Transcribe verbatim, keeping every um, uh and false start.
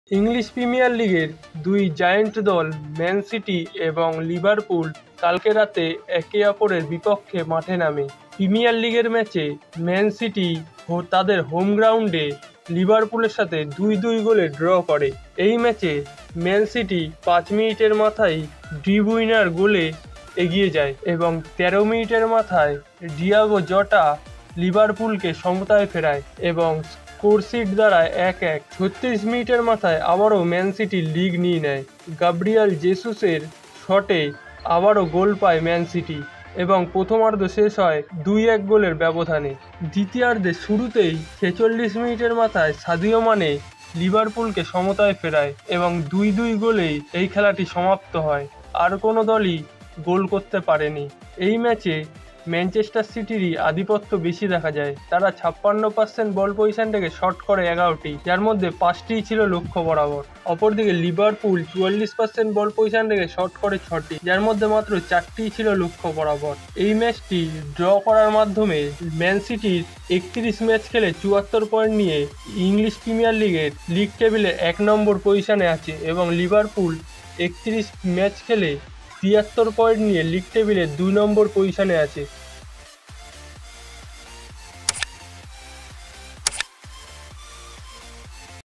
English premier লিগের দুই giant দল ম্যান সিটি এবং লিভারপুল কালকে রাতে একে অপরের বিপক্ষে মাঠে নামে। প্রিমিয়ার লিগের ম্যাচে ম্যান সিটি তাদের হোম গ্রাউন্ডে লিভারপুলের সাথে দুই দুই গোলে ড্র করে। এই ম্যাচে ম্যান সিটি পাঁচ মিনিটের মাথায় ডি ব্রুইনার গোলে এগিয়ে যায় এবং তেরো মিনিটের মাথায় ডিয়াগো জটা লিভারপুলকে সমতায় ফেরায় এবং স্কোরশিট দ্বারা এক এক। ছত্রিশ মিনিটের মাথায় আবারও ম্যান সিটি লিগ নিয়ে নেয়। গাব্রিয়েল জেসুসের শটে আবারও গোল পায় ম্যান সিটি এবং প্রথমার্ধ শেষ হয় দুই এক গোলের ব্যবধানে। দ্বিতীয়ার্ধের শুরুতেই ছেচল্লিশ মিনিটের মাথায় সাদিও মানে লিভারপুলকে সমতায় ফেরায় এবং দুই দুই গোলেই এই খেলাটি সমাপ্ত হয়। আর কোনো দলই গোল করতে পারেনি। এই ম্যাচে ম্যানচেস্টার সিটিরই আধিপত্য বেশি দেখা যায়। তারা ছাপ্পান্ন পার্সেন্ট বল পজিশন থেকে শট করে এগারোটি, যার মধ্যে পাঁচটিই ছিল লক্ষ্য বরাবর। অপরদিকে লিভারপুল চুয়াল্লিশ পার্সেন্ট বল পজিশন থেকে শট করে ছটি, যার মধ্যে মাত্র চারটিই ছিল লক্ষ্য বরাবর। এই ম্যাচটি ড্র করার মাধ্যমে ম্যান সিটির একত্রিশ ম্যাচ খেলে চুয়াত্তর পয়েন্ট নিয়ে ইংলিশ প্রিমিয়ার লিগের লিগ টেবিলে এক নম্বর পজিশনে আছে এবং লিভারপুল একত্রিশ ম্যাচ খেলে তিয়াত্তর পয়েন্ট নিয়ে লিগ টেবিলে দুই নম্বর পজিশনে আছে।